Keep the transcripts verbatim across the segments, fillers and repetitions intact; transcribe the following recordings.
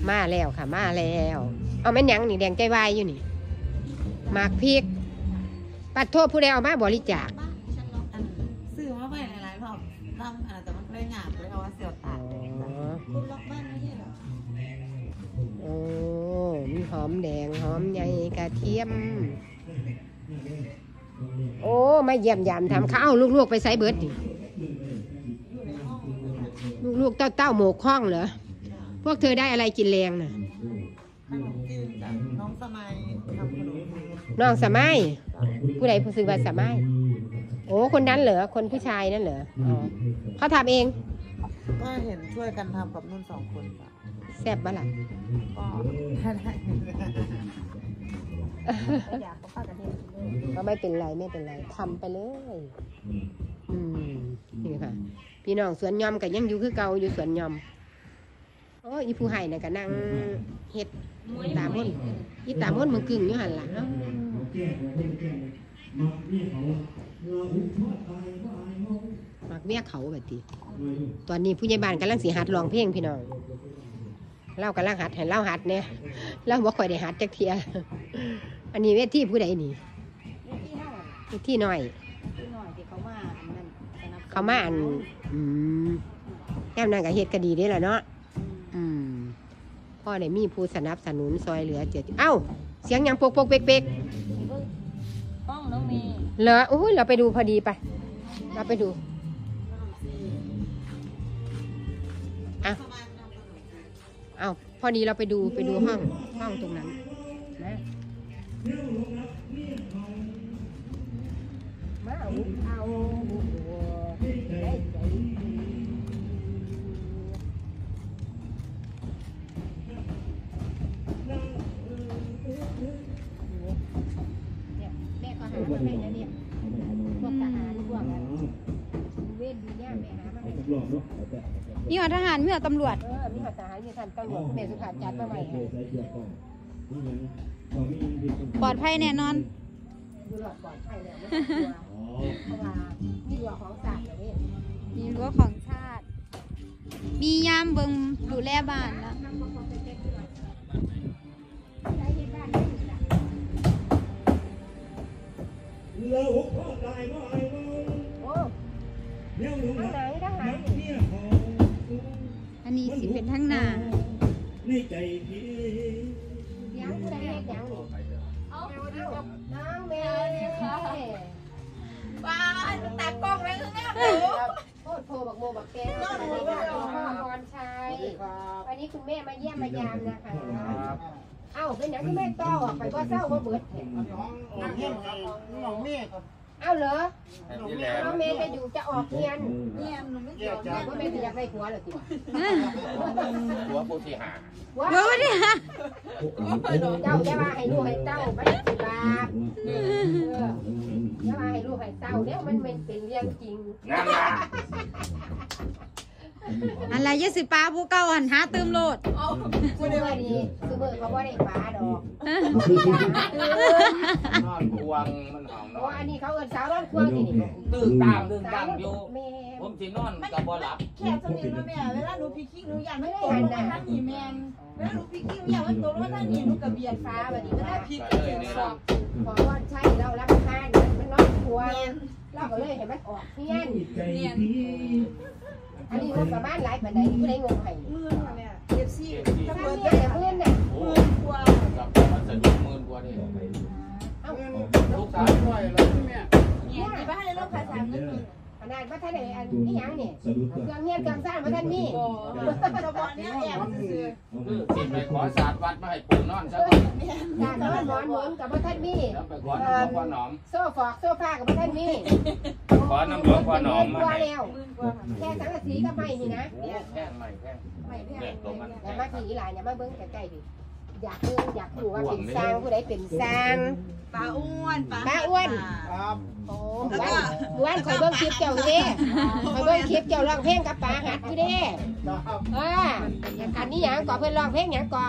มาแล้วค่ะมาแล้วเอาแม่นยังนี่แดงใจวายอยู่นี่หมากพริกปัดโทษผู้ใดเอามาบริจาคซื้อมาไปหลายๆรอบทำอะไรแต่มันไม่หยาบเลยเอาว่าเสียวตาคุณล็อกบ้านไม่ใช่หรอโอ้มีหอมแดงหอมใหญ่กระเทียมโอ้มาเยี่ยมยามทำข้าวลูกๆไปใส่เบิร์ดดิลูกๆเต้าเต้าหมกข้องเหรอพวกเธอได้อะไรกินแรงน่ะขนมจีนจากน้องสมัยทำขนมน้องสมัยผู้ใดผู้ซื้อว่าสมัยโอ้คนนั้นเหรอคนผู้ชายนั่นเหรออ๋อเขาทำเองก็เห็นช่วยกันทำกับนุ่นสองคนป่ะแซ่บบ้าล่ะก็ไม่เป็นไรไม่เป็นไรทำไปเลยอืมนี่ค่ะพี่น้องสวนยอมกับยังอยู่คือเก่าอยู่สวนยอมโอ้อีผู้ให้น่ะก็นั่งเฮ็ดตามม้นอีตามม้นมึงกึ่งอยู่หันหลังเนาะมักเมียเขาแบบนี้ตอนนี้ผู้ใหญ่บ้านกำลังสีหัดร้องเพลงพี่น้องเล่ากำลังหัดให้เล่าหัดเนี่ยเล่าว่าคอยได้หัดจักเทียอันนี้เวทีผู้ใดนี่เวทีหน่อยเขามาอันอืมแก้มนางกับเฮ็ดก็ดีได้แหละเนาะอืมพ่อได้มีผู้สนับสนุนซอยเหลือเจ็ดเอ้าเสียงยังปกปกเป๊กเป๊กป้องน้องเมย์เหรอโอ้ยเราไปดูพอดีไปเราไปดูอ่ะเอาพอดีเราไปดูไปดูห้องห้องตรงนั้นนะมาเอาเอาแม่ก็หามาให้นะเนี่ยพวกทหารพวกอะไรเวทดีเนี่ยแม่หามาให้มีหอทหารมีหอตำรวจเออมีหอทหารมีท่านตำรวจแม่สุภาพจัดมาใหม่ปลอดภัยแน่นอนดูหลอดปลอดภัยแล้วไม่ต้องกลัวเพราะว่ามีรั้วของศาสตร์เลยมีรั้วของชาติมียามเบิ่งดูแลบ้านแล้วอันนี้สิเป็นทั้งหน้ายังผู้ใดเฮ็ดยังนี่เอาน้องเมย์ว้ายมันตากล้องเลยคือแม่หนูโคตรโผล่บักโมบักแกน้องหนูพ่อพรชัยวันนี้คุณแม่มาเยี่ยมมายามนะคะเอ้าเป็นอย่างที่แม่ต่อไปว่าเศร้าว่าเบิดแถมน้องเมย์น้องเมย์เอ้าเหรอน้องเมย์จะอยู่จะออกเรียนเรียนหนูไม่เกี่ยวว่าแม่จะอยากได้ผัวหรือสิผัวผู้ที่หาว้าวเนี่ยเจ้าจะมาให้ลูกให้เจ้าไม่สิบาทจะมาให้ลูกให้เจ้าเนี่ยมันเป็นเรื่องจริงอะไรยี่สิบป้าผู้เก่าหันหาเติมโหลดคือเมื่อดีคือเมื่อเขาว่าได้ป้าดอกนอนควงมันหอมนอนอันนี้เขาเอิ้นสาวนอนควงที่นี่ตื่นตามตื่นตามอยู่ผมสินอนกับบอลับแค่สนิทนะแม่เวลาหนูพิกิ้งหนูอยากไม่ตกลงท่านหนีแมนเวลาหนูพิกิ้งอยากไม่ตกลงท่านหนีหนูกระเบียดฟ้าแบบนี้ก็ได้พิกเกี่ยวสอบพอว่าใช่เรารับประทานมันนอนควงเราก็เลยเห็นมันออกเพี้ยนเนียนอันนี้งบประมาณหลายปานใดผู้ใดงบให้หมื่นค่ะแม่เอฟซีถ้าเงินเยอะแต่หมื่นเนี่ยหมื่นกว่ากับมันสะดวกหมื่นกว่านี่เอ้าลูกสาวช่วยแล้วแม่เนี่ยที่บ้านเลยลูกภาษาเงินหมื่นขนาดว่าท่านไหนอันนี้ยังเนี่ยเครื่องเงี้ยเครื่องสร้างว่าท่านมีเฉพาะเนี้ยแอบซื้อคือสิไปขอศาสตร์วัดมาให้ปู่นอนซะก่อนการนอนหมอนหมุนกับว่าท่านมีแล้วไปขอน้ำหลวงพ่อหนอมโซฟอกโซฟากับว่าท่านมีขอน้ำหลวงพ่อหนอมมาให้แค่สังกะสีก็ไม่นี่นะแพงไม่แพงไม่แพงอย่ามาทีหลายอย่ามาเบิ้งใกล้ๆดิอยากเบิ้งอยากดูว่าเป็นสร้างผู้ใดเป็นสร้างปลาอ้วนปลาอ้วนครับโอ้บ้านคอยเบิ้งคลิปเจ้าอยู่ดิคอยเบิ้งคลิปเจ้าร้องเพลงกับปลาหัดอยู่ดิเอออันนี้อย่างก่อเพื่อนร้องเพลงอย่างก่อ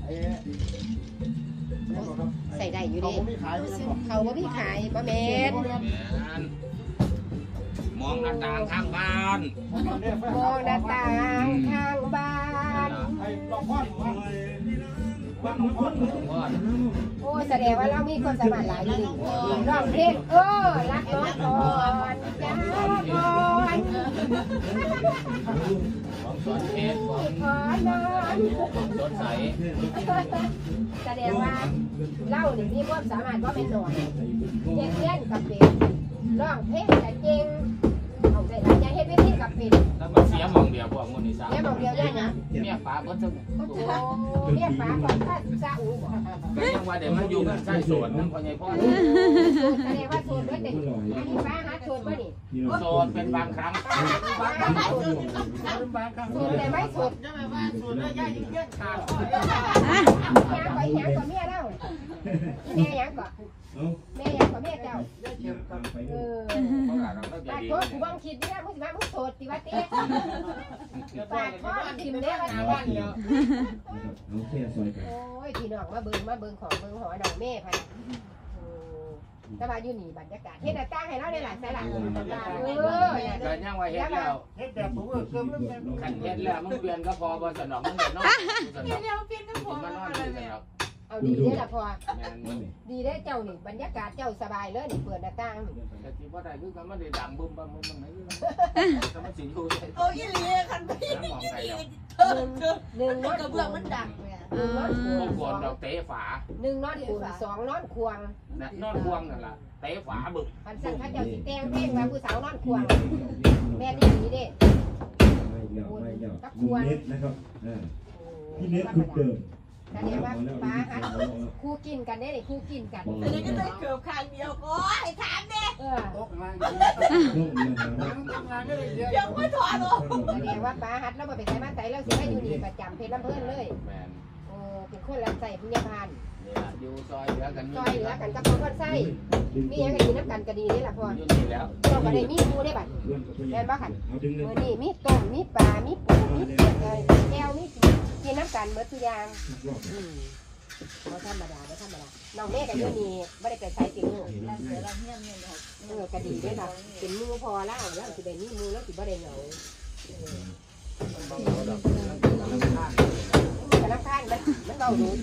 ใส่ได้อยู่ดิเขาบ่มีขายบ่แม่นมองหน้าต่างข้างบ้านมองหน้าต่างข้างบ้านไอ้ลองพ่อนว่าว่าพ่อนพ่อโอ้แสดงว่าเรามีคนสามารถหลายจริงร้องเพลงเออรักน้องก่อนจ้าก่อนของสอนเพชรของขอนอนของสดใสแสดงว่าเล่าเนี่ยมีความสามารถว่าเป็นหน่อยเย็นเล่นกับเป็นร้องเพลงกับเจงเอาใจเราจะเฮ็ดวิธีกับเป็นแล้วมันเสียมองเดียวพวกมันนี่สามเนี่ยบอกเดียวได้นะเมียป้าก็ถึงโอ้โหเรียกป้าก่อนข้าซาอูบอกก็ยังว่าเดี๋ยวมันอยู่กันใช่สวนนั่นพ่อใหญ่พ่อแสดงว่าโซนเบิดเด็กอันนี้ป้าหาโซนบ่นี่โซนเป็นบางครั้งป้าหาโซนโซนแต่ไม่โซนจะแบบว่าสูตรเนื้อย่างยิ่งเยี่ยนขาดยังไปยังกับเมียเล่าแม่ยังก่อนแม่ยังกับแม่เจ้าเออเขาหลานเราก็จะปากดีโทษกูบังคิดเนี่ยมึงสิมามึงโสดติวะเต้ปากโทษทิมเนี่ยมันบ้านเนาะเอาแค่ซอยกันโอ้ยพี่น้องมาเบิ่งมาเบิ่งของเบิ่งหอดอกแม่พันโอ้แต่ว่าอยู่นี่บรรยากาศเฮ็ดตั้งให้เราได้หลายสายหลักเออก็ยังว่าเฮ็ดแล้วเฮ็ดแบบผมเกิมเรื่องขันเฮ็ดแล้วมึงเปลี่ยนก็พอบ่สนองมึงเดี๋ยวนอนสนองเดี๋ยวเปลี่ยนกันพอมานอนดูสนองเอาดีได้ละพอแม่นมึงดีได้เจ้านี่บรรยากาศเจ้าสบายเลยนี่เปิดหน้าต่างแต่ที่บ่ได้คือก็มันได้ดังบึ้มบั้มบึ้มบั้มไหนก็มันสิอยู่โอ้ยลีคันไปน้ำมองใครแล้วหนึ่งหนึ่งนอนกระเบื้องมันดังเนี่ยหนึ่งนอนขพววกงกวนดอกเตะฝาหนึ่งนอนขวงสองนอนควงน่ะนอนควงนั่นล่ะเตะฝาบึกพันสั่งข้าเจ้าสิแตงเพลงว่าผู้สาวนอนควงแม่ดีดีเด้ไม่ยาวไม่ยาวลุงเน็ตนะครับอ่าพี่เน็ตคุณเดิมแสดงว่าป้าฮัทคู่กินกันได้เลยคู่กินกันอันนี้ก็ได้เกือบคางเดียวก็ไอ้ถามเด็กเออตกงานลูกเรียนนะทำงานก็เลยเยอะยังไม่ถอดหรอกแสดงว่าป้าฮัทเราไปใส่มาใส่แล้วสิให้อยู่นี่ประจำเพชรลำเพิ่นเลยแม่นโอ้เป็นคนรับใส่พยาบาลนี่ล่ะอยู่ซอยเหลือกันซอยเหลือกันกับคนใส่มีอย่างกินน้ำกันก็ดีนี่แหละพ่ออยู่นี่แล้วเราก็ได้มีปูได้บัดเรื่องกับตัวอย่างเอาดึงเลยมื้อนี้มีต้มมีปลามีปูมีเผือกเลยแก้วมีกินน้ำกันหมดทุกอย่างรอบอืมบ่ธรรมดาบ่ธรรมดาน้องแม่ก็อยู่นี่บ่ได้ไปใส่ติลูกเราเสือเราเงียบเงียบเลยเออก็ดีด้วยค่ะเป็นมือพอแล้วแล้วสิได้มีมือแล้วสิบ่ได้เหงาต้องเอาดอกกำลังทานมันมันเบาดู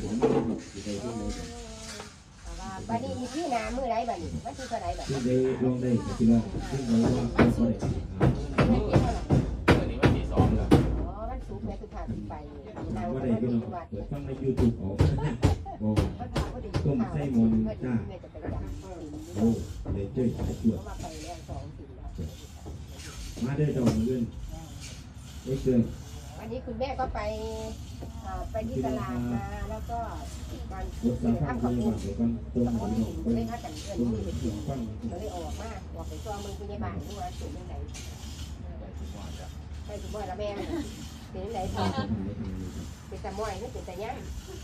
บัดนี้อีพี่นามือไรบัดนี้วันที่เท่าไรบัดที่ได้ลองได้ที่ว่าที่เราว่าเขาได้เมื่อนี้วันที่สองแล้วอ๋อมันสูงแม่สุภาพไปนางว่าก็ได้ได้พี่ดูน้องวัดเปิดฟังในยูทูบออกบอกมันพาก็ดีต้มไส้มอนจ้าแม่จะไปจับโอ้เลยเจ้ยสายจวดเขามาไปแล้วสองสี่แล้วมาได้ดอกเงินเอ็กเซอร์วันนี้คุณแม่ก็ไปไปที่ตลาดมาแล้วก็การรถสามพันทำคุข้าวย ปุ้นกันเดี๋ยวกันตรงกับหัควน หนหิองนไปเลยถ้ากันเอิญตรงมือหัวเสียงฟังก็เลยออกมาออกไปซ้อมมือคุณยายบ้านด้วยสูงยังไงไปถึงบ่อยละแม่เป็นยังไงพอเป็นแต่มวยไม่เป็นแต่ยัง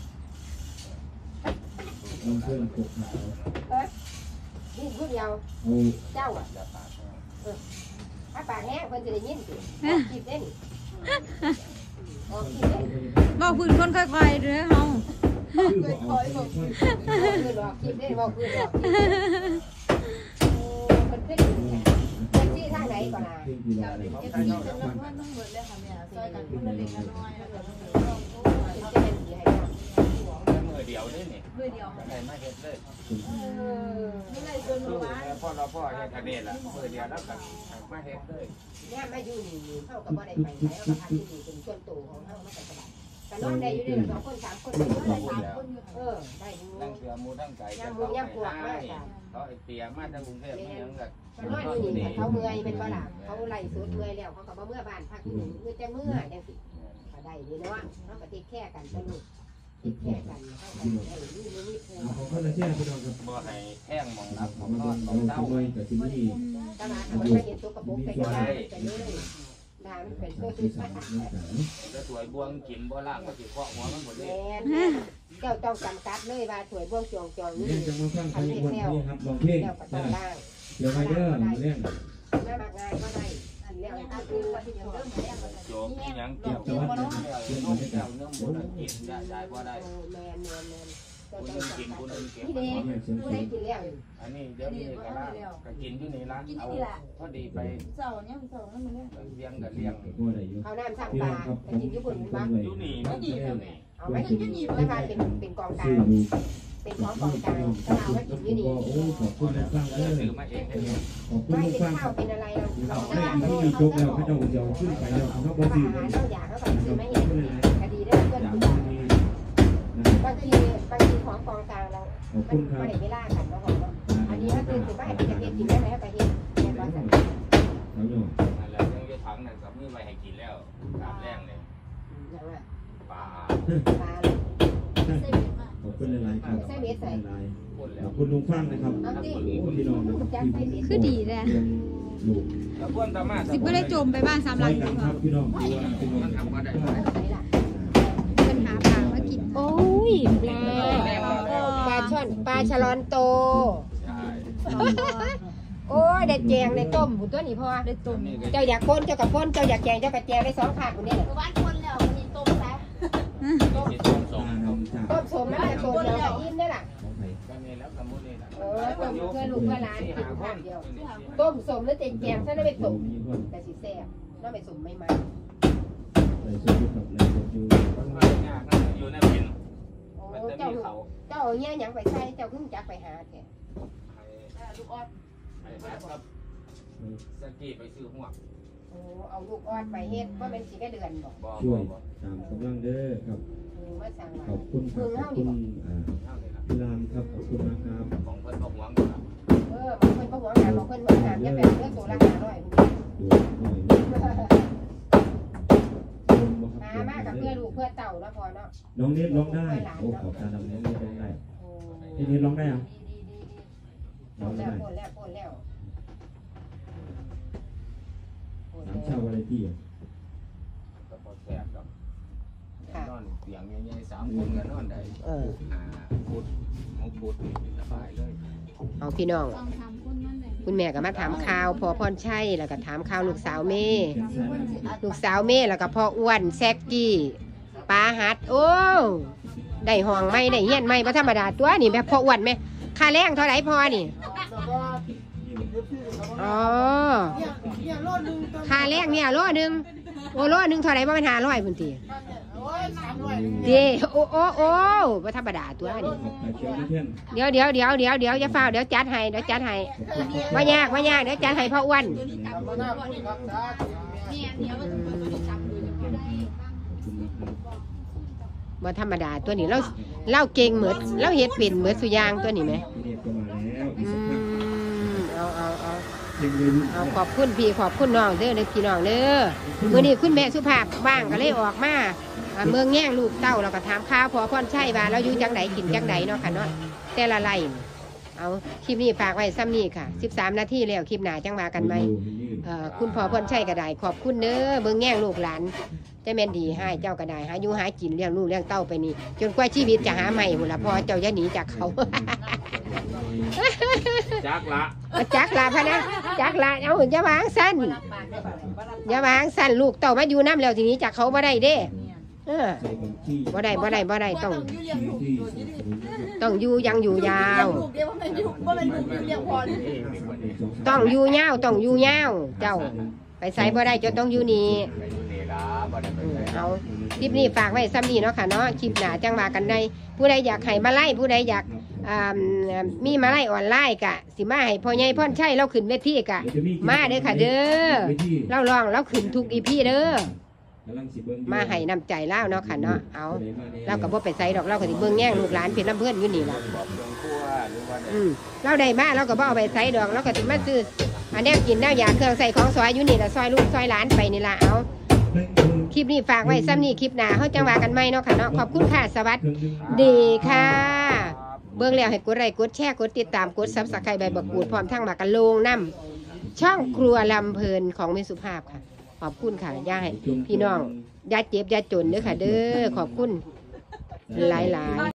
ลองเพื่อนปกหาเออนี่ผู้เดียวเอาเจ้าอ่ะถ้าปากแห้งคนจะได้ยินสิคิดได้นี่ออกคิดได้บอกพื้นคนค่อยๆเด้อเฮาคือบอกเอาไปคือหลอกคิดได้บอกคือหลอกคิดโอ้คนขึ้นอยู่เนี่ยคนที่ทางไหนก่อนล่ะเพลงกีฬาอะไรเอฟซีเป็นน้ำมันต้องเหมือนเลยค่ะเนี่ยซอยกันคนละเล็กละน้อยแล้วก็จะเป็นสีให้เรามือเดียวนี่นี่มือเดียวใครมาเฮ็ดเลยเออไม่ได้ส่วนหนูว่าพ่อเราพ่อเฮ็ดอันนี้ล่ะมือเดียวแล้วกันมาเฮ็ดเลยเนี่ยมาอยู่นี่เท่ากับว่าได้ไปไหนเราพักที่นี่เป็นส่วนตัวของเราไม่สบายแต่นอนได้อยู่ได้สองคนสามคนได้สามคนเออได้อยู่ตั้งเสือมูตั้งไก่จะต้องให้เขาไอ้เปียมาจากกรุงเทพนี่ยังกับนอนอยู่นี่เขาเมื่อยเป็นบ่ล่ะเขาไล่สุดเมื่อยแล้วเขาก็มาเมื่อบ้านพักอยู่นี่เมื่อจะเมื่อจังสิก็ได้ดีเนาะเขาก็ติดแค่กันสนุกติดแค่กันเขาก็ได้นี่นี่พูเอาของคนละแช่พี่น้องครับบ่ให้แห้งมองรับขเอาองนมาอนขเอาองทำเต้าไมแต่ที่นี่ตลาดเขาไม่เห็นตัวกระปุกไปก็ได้ไปเลยด่ามันเป็นตัวที่ปัญหาจะสวยบวงกินบ่ล่างก็สิเคาะหัวมันหมดเลยแม่เจ้าต้องจำกัดเลยว่าถวยบ่วงจองจองนี่เรื่องจะมาฟังใครคนนี้ครับลองเพลงเจ้าก็ต้องล่างเดี๋ยวไปเด้อเรื่องแม่มากงานก็ได้แล้วก็คือว่าที่เริ่มแล้วโจมยังเกี่ยวกับเรื่องเกี่ยวเนื้อหมูกินได้ได้บ่ได้โอ้แมนแมนแมนคุณนึงกินคุณนึงเก็บพี่เด็กผู้ใดกินแล้วอันนี้เดี๋ยวนี้ก็ละก็กินอยู่ในร้านเอาพอดีไปเสาเนี่ยเสาแล้วมันเนี่ยเลี้ยงกับเลี้ยงก็ได้อยู่เขาน้ำสั่งปลาแต่กินญี่ปุ่นบ้างอยู่นี่มันดีเลยเอาไว้กินญี่ปุ่นนะคะเป็นเป็นกองกลาซื้อง ดูเป็นของกองกลางก็เอาไว้กินที่นี่โอ้ขอบคุณนะสร้างเด้อซื้อมาเองได้เลยขอบคุณไม่ลูกเป็นสร้างคข้ารัวบเป็นอะไรเราเอาเราให้ที่มีจบแล้วเขาจะเอาเดี๋ยวขึ้นไปแล้วเขาบ่อาซื้อหารนะเราอยากเขาก็ซื้อไม่เห็นคดีได้เพื่อนอย่างคุณนี้บางทีบางทีของกองกลางเราขอบคุณครับไม่ได้เวลากันเราบอกว่าอันนี้ถ้าตื่นถึงบ้านไปจะเห็นกินได้ไหมไปเห็นแม่บ้านเขาหยอกนั่นแหละยังจะถังนั่นกับมือไปให้กินแล้วตามแรงเลยอย่างว่าปลาปลาขอบคุณหลายๆครับหลายคนๆแล้ขวอบคุณลุงฟังนะครับพี่น้องที่คือดีแหละลูกแล้วพวกตามาสิบ่ได้จมไปบ้านสามหใช้ลังกันครับพี่น้องที่ว่าพี่น้องมันทำมาได้ไหนล่ะเพิ่นหาปลามากินโอ้ยปลาปลาช่อนปลาฉลอนโตใช่โอ้ยได้แจงได้ต้มหุ่นตัวนี้พอได้ต้มเจ้าอยากคนเจ้ากับคนเจ้าอยากแจงเจ้ากับแจงได้สองขาดคนนี้แหละบ้านคนแล้วมันนี่ต้มแล้วที่สองสองมาเขานำจากต้มสมแล้วแต่ตัวเดียวกับอิ่มได้ล่ะของไผ่ก็นี่แล้วสมุนนี่นะเออต้มเพื่อลูกเพื่อหลานที่กินหาคข้าวน เดียวต้มสมแล้วแจงถ้าได้ไปเราต้มมีคนแต่สีแซ่บแล้วไปสมไม่มาใส่ชุดกับใส่ชุดอยู่มันมายากนะอยู่ในเป็นโอ้มันจะเจ้ามีเขาเจ้าเอาเงี้ยยังไปใส่เจ้าขึ้นจักไปหาแท้ลูกออดไอ้แบบครับสกีไปซื้อหัวโอ้เอาลูกออดไปเฮ็ดว่าเป็นสีแค่เดือนบอกบ่ช่วยบ่ตามกำลังเด้อครับเออมาสั่งมาขอบคุณครับขอบคุณอ่าเท่านี้ละพี่รามครับขอบคุณนะครับของเพิ่นก็หวงอยู่ละเออบางคนก็หวงหาบางคนหวงหามอย่าแบบเลือกตัวละห้าร้อยดูหน่อยหามากกับเพื่อลูกเพื่อเต่าแล้วพอเนาะน้องเน็ตร้องได้โอ้ขอบการนำเน็ตร้องได้โอ้พี่เน็ตร้องได้อ่ะดีดีดีดีร้องแล้ได้วพ่นแล้วพ่นแล้วสามชาววาไรตี้ก็บ่แซ่บดอกนอนเตียงใหญ่ๆสามคนก็นอนได้เออห้าฟุตหกฟุตสบายเลยเอาพี่น้องต้องทำคนมันแหละคุณแม่ก็มาถามข่าวพ่อพรชัยแล้วก็ถามข่าวลูกสาวเมย์ลูกสาวเมย์แล้วก็พ่ออ้วนแซกกี้ปาหัดโอ้ได้ห้องไม่ได้เฮียนไม่บ่ธรรมดาตัวนี่แม่พ่ออ้วนไหมค่าแรงเท่าไหร่พอนี่อ๋อค่าแรงเนี่ยโลนึงโอ้โลนึงเท่าไหร่บ่เป็นห้าร้อยพุ่นติเด้โอ้โอ้โอ้บ่ธรรมดาตัวนี่ขอบคุณเชียวพี่เพื่อนเดี๋ยวเดี๋ยวเดี๋ยวเดี๋ยวเดี๋ยวอย่าเฝ้าเดี๋ยวจัดให้เดี๋ยวจัดให้ว่ายากว่ายากเดี๋ยวจัดให้พ่ออ้วนมาหน้าพูดครับจ้าเนี่ยเดี๋ยวมันจะจับดูจะได้บ่ธรรมดาตัวนี้เราเราเก่งเหมือนเราเฮ็ดเป็นเหมือนสุยางตัวนี้ไหมพี่เน็ตก็มาแล้วอีอืกสักพักมเอาเอาเอาเพลงเลยเอาขอบคุณพี่ขอบคุณน้องเด้อเด้อพี่น้องเด้อมื้อนี้คุณแม่สุภาพว่างก็เลยออกมาอ่าเมืองแย่งลูกเต้าเราก็ถามข่าวพอพรชัยว่าเราอยู่จังไดกินจังไดเนาะค่ะเนาะแต่ละไร่เอาคลิปนี้ฝากไว้ซ้ำนี้ค่ะสิบสามนาทีแล้วคลิปหน้าจังว่ากันไหม เอ่อคุณพ่อพรชัยก็ได้ขอบคุณเด้อเบิ่งแง่งลูกหลานจะแม่นดีให้เจ้าก็ได้หาอยู่หากินเลี้ยงลูกเลี้ยงเต้าไปนี่จนกว่าชีวิตจะหาใหม่หมดละพอเจ้าอย่าหนีจากเขาจักละจักลาพะนะจักลาเอาอย่าวางสั้นอย่าวางสั้นลูกเต้ามาอยู่น้ำแล้วทีนี้จากเขาบ่ได้เด้เออบ่ได้บ่ได้บ่ได้ต้องอยู่เลี้ยงลูกอยู่ที่นี่ต้องอยู่ยังอยู่ยาวลูกเดียวว่ามันอยู่ว่ามันลูกอยู่เลี้ยงพอต้องอยู่ยาวต้องอยู่ยาวเจ้าไปใส่บ่ได้จนต้องอยู่นี่ไปอยู่นี่ล่ะบ่ได้ไปอืมไหนเอาคลิปนี้ฝากไว้ซ้ำนี้เนาะค่ะเนาะคลิปหน้าจังว่ากันได้ผู้ใดอยากให้มาไล่ผู้ใดอยากอ่ามีมาไล่ออนไลน์กะสิมาให้พ่อใหญ่พ่อนชัยเราขึ้นเวทีกะมาเด้อค่ะเด้อเราลองเราขึ้นทุกอีพีเด้อมาให้นำใจเล่าเนาะค่ะเนาะเอาเราก็บ่ไปใส่ดอกเราก็สิเบิ่งแย่งลูกหลานเพิ่นลำเพิ่นอยู่นี่ล่ะบอกเรื่องครัวหรือว่าอืมเราได้มาเราก็บ่เอาไปใส่ดอกเราก็สิมาซื้ออันแนวกินแนวอยากเครื่องใส่ของซอยอยู่นี่ล่ะซอยลูกซอยหลานไปนี่ล่ะเอาคลิปนี้ฝากไว้ซ้ำนี้คลิปหน้าเฮาจังว่ากันใหม่เนาะค่ะเนาะขอบคุณค่ะสวัสดีค่ะ เบิ่งแล้วให้กดไลค์กดแชร์กดติดตามกด Subscribe ใบบักกูดพร้อมทั้งหมากกะโลงน้ำช่องครัวลำเพลินของแม่สุภาพค่ะ ขอบคุณค่ะย่าให้พี่น้องอย่าเจ็บอย่าจนเด้อค่ะ เด้อขอบคุณหลายๆ